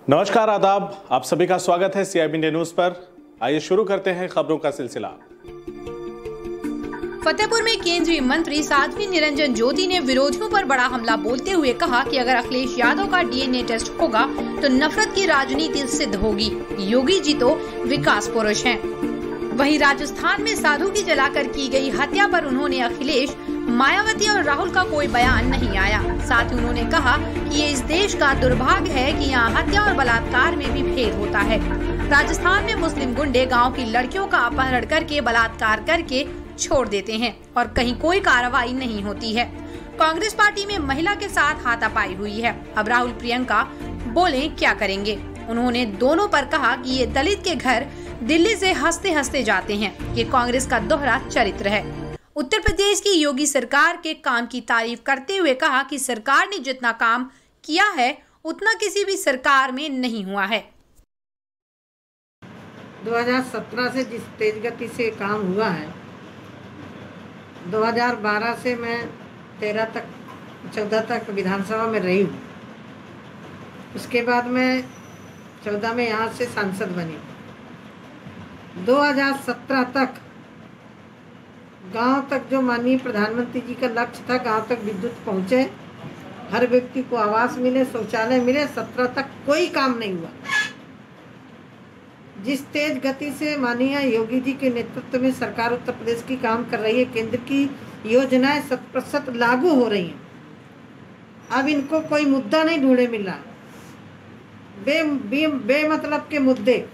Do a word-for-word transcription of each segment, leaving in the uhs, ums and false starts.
नमस्कार, आदाब। आप सभी का स्वागत है सीआईबी इंडिया न्यूज पर। आइए शुरू करते हैं खबरों का सिलसिला। फतेहपुर में केंद्रीय मंत्री साध्वी निरंजन ज्योति ने विरोधियों पर बड़ा हमला बोलते हुए कहा कि अगर अखिलेश यादव का डीएनए टेस्ट होगा तो नफरत की राजनीति सिद्ध होगी। योगी जी तो विकास पुरुष हैं। वहीं राजस्थान में साधु की जलाकर की गई हत्या पर उन्होंने अखिलेश, मायावती और राहुल का कोई बयान नहीं आया। साथ ही उन्होंने कहा कि ये इस देश का दुर्भाग्य है कि यहाँ हत्या और बलात्कार में भी भेद होता है। राजस्थान में मुस्लिम गुंडे गांव की लड़कियों का अपहरण करके बलात्कार करके छोड़ देते हैं और कहीं कोई कार्रवाई नहीं होती है। कांग्रेस पार्टी में महिला के साथ हाथापाई हुई है। अब राहुल प्रियंका बोले क्या करेंगे। उन्होंने दोनों पर कहा कि ये दलित के घर दिल्ली से हंसते हंसते जाते हैं। ये कांग्रेस का दोहरा चरित्र है। उत्तर प्रदेश की योगी सरकार के काम की तारीफ करते हुए कहा कि सरकार ने जितना काम किया है उतना किसी भी सरकार में नहीं हुआ है। दो हज़ार सत्रह से जिस तेज गति से काम हुआ है, दो हज़ार बारह से मैं तेरह तक चौदह तक विधानसभा में रही हूँ। उसके बाद मैं चौदह में यहाँ से सांसद बनी। दो हज़ार सत्रह तक गांव तक जो माननीय प्रधानमंत्री जी का लक्ष्य था, गांव तक विद्युत पहुँचे, हर व्यक्ति को आवास मिले, शौचालय मिले, सत्रह तक कोई काम नहीं हुआ। जिस तेज गति से माननीय योगी जी के नेतृत्व में सरकार उत्तर प्रदेश की काम कर रही है, केंद्र की योजनाएं शत प्रतिशत लागू हो रही हैं। अब इनको कोई मुद्दा नहीं ढूंढे मिल रहा। बे, बे, बेमतलब के मुद्दे।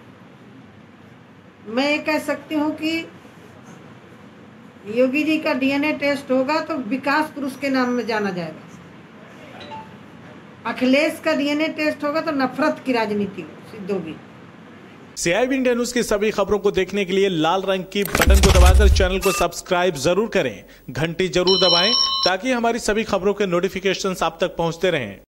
मैं ये कह सकती हूँ कि योगी जी का डीएनए टेस्ट होगा तो विकास पुरुष के नाम में जाना जाएगा। अखिलेश का डीएनए टेस्ट होगा तो नफरत की राजनीति सिद्ध होगी। सीआईबी इंडिया न्यूज की सभी खबरों को देखने के लिए लाल रंग की बटन को दबाकर चैनल को सब्सक्राइब जरूर करें, घंटी जरूर दबाएं ताकि हमारी सभी खबरों के नोटिफिकेशंस आप तक पहुंचते रहें।